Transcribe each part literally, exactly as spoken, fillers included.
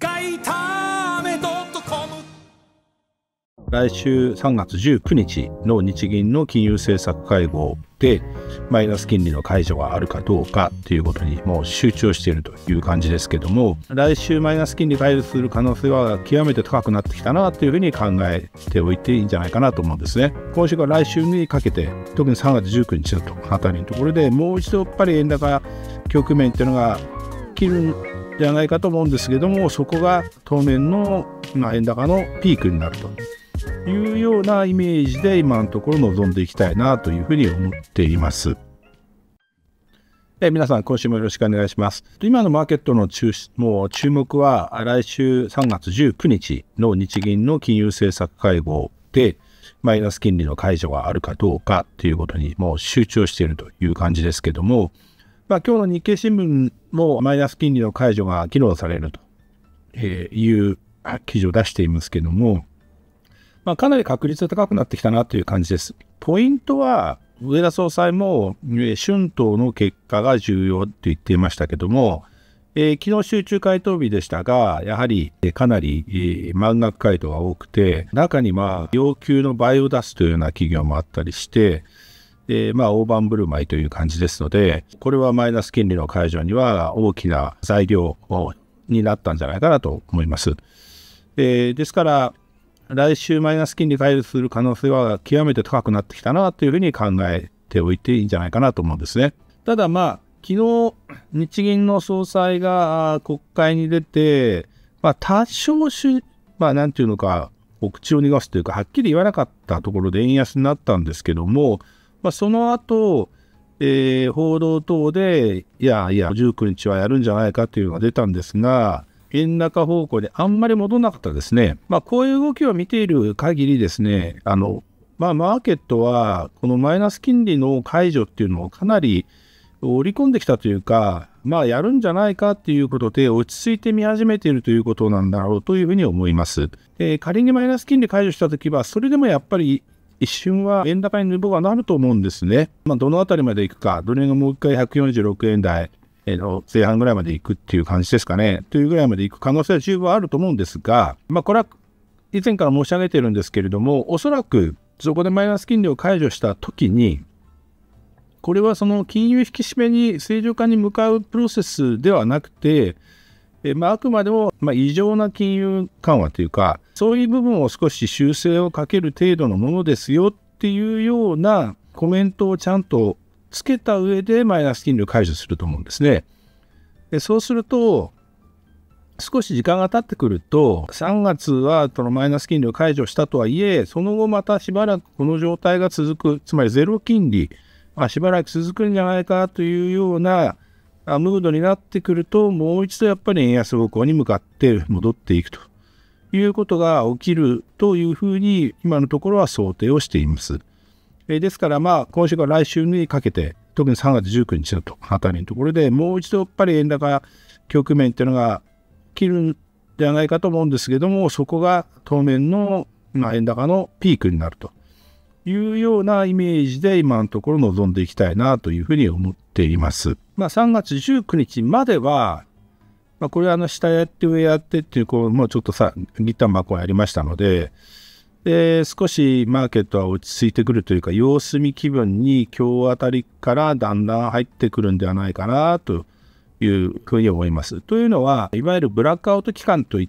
かいため .com。 来週さんがつじゅうくにちの日銀の金融政策会合でマイナス金利の解除があるかどうかということにもう集中しているという感じですけども、来週マイナス金利解除する可能性は極めて高くなってきたなというふうに考えておいていいんじゃないかなと思うんですね。今週から来週にかけて、特にさんがつじゅうくにちのあたりのところでもう一度やっぱり円高局面っていうのが切るんじゃないかと思うんですけども、そこが当面の円高のピークになるというようなイメージで今のところ臨んでいきたいなというふうに思っています。え皆さん今週もよろしくお願いします。今のマーケットの注もう注目は来週さんがつじゅうくにちの日銀の金融政策会合でマイナス金利の解除があるかどうかということにもう集中しているという感じですけども、まあ、今日の日経新聞もマイナス金利の解除が議論されるという記事を出していますけども、まあ、かなり確率が高くなってきたなという感じです。ポイントは、植田総裁も春闘の結果が重要と言っていましたけども、えー、昨日集中回答日でしたが、やはりかなり、えー、満額回答が多くて、中にまあ要求の倍を出すというような企業もあったりして、えー、まあ大盤振る舞いという感じですので、これはマイナス金利の解除には大きな材料になったんじゃないかなと思います。えー、ですから、来週マイナス金利解除する可能性は極めて高くなってきたなというふうに考えておいていいんじゃないかなと思うんですね。ただまあ、昨日日銀の総裁が国会に出て、まあ多少し、まあなんていうのか、口を濁すというか、はっきり言わなかったところで円安になったんですけども、まあ、その後、えー、報道等で、いやいや、じゅうくにちはやるんじゃないかというのが出たんですが、円高方向であんまり戻らなかったですね。まあ、こういう動きを見ている限りですね、あの、まあ、マーケットは、このマイナス金利の解除っていうのをかなり織り込んできたというか、まあ、やるんじゃないかということで、落ち着いて見始めているということなんだろうというふうに思います。えー、仮にマイナス金利解除したときは、それでもやっぱり一瞬は円高にヌボがなると思うんですね。まあ、どのあたりまでいくか、ドル円がもう一回ひゃくよんじゅうろくえん台の前半ぐらいまでいくっていう感じですかね。というぐらいまでいく可能性は十分あると思うんですが、まあ、これは以前から申し上げているんですけれども、おそらくそこでマイナス金利を解除したときに、これはその金融引き締めに正常化に向かうプロセスではなくて、えまあ、あくまでもまあ異常な金融緩和というか、そういう部分を少し修正をかける程度のものですよっていうようなコメントをちゃんとつけた上でマイナス金利を解除すると思うんですね。でそうすると、少し時間が経ってくると、さんがつはそのマイナス金利を解除したとはいえ、その後またしばらくこの状態が続く、つまりゼロ金利、まあ、しばらく続くんじゃないかというようなムードになってくると、もう一度やっぱり円安方向に向かって戻っていくということが起きるというふうに今のところは想定をしています。えですからまあ今週から来週にかけて、特にさんがつじゅうくにちのあたりのところでもう一度やっぱり円高局面っていうのが起きるんじゃないかと思うんですけども、そこが当面の、まあ、円高のピークになるというようなイメージで今のところ臨んでいきたいなというふうに思っています。まあ、さんがつじゅうくにちまでは、まあ、これはあの下やって上やってっていう、こうもうちょっとさ、ギター箱がやりましたので、で少しマーケットは落ち着いてくるというか、様子見気分に今日あたりからだんだん入ってくるんではないかなというふうに思います。というのは、いわゆるブラックアウト期間といって、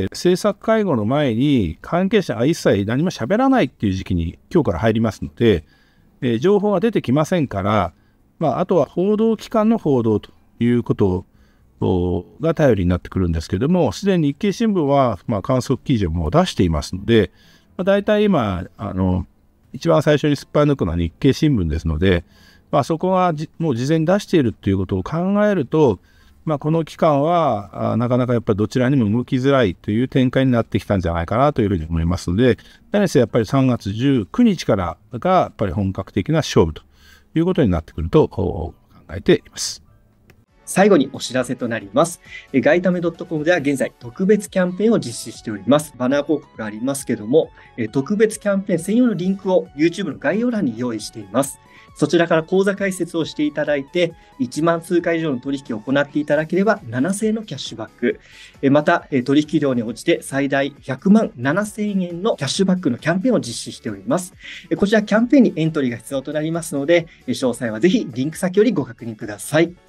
政策会合の前に関係者が一切何も喋らないっていう時期に今日から入りますので、えー、情報が出てきませんから、まあ、あとは報道機関の報道ということが頼りになってくるんですけども、すでに日経新聞はまあ観測記事をもう出していますので、まあ、大体今あの一番最初にすっぱい抜くのは日経新聞ですので、まあ、そこがもう事前に出しているということを考えると、まあ、この期間はあなかなかやっぱりどちらにも向きづらいという展開になってきたんじゃないかなというふうに思いますので、何せやっぱりさんがつじゅうくにちからがやっぱり本格的な勝負ということになってくると考えています。 最後にお知らせとなります。えガイタメ .com では現在特別キャンペーンを実施しております。バナー広告がありますけども、え特別キャンペーン専用のリンクを YouTube の概要欄に用意しています。そちらから口座開設をしていただいて、いちまん通貨以上の取引を行っていただければななせんえんのキャッシュバック。また、取引量に応じて最大ひゃくまんななせんえんのキャッシュバックのキャンペーンを実施しております。こちらキャンペーンにエントリーが必要となりますので、詳細はぜひリンク先よりご確認ください。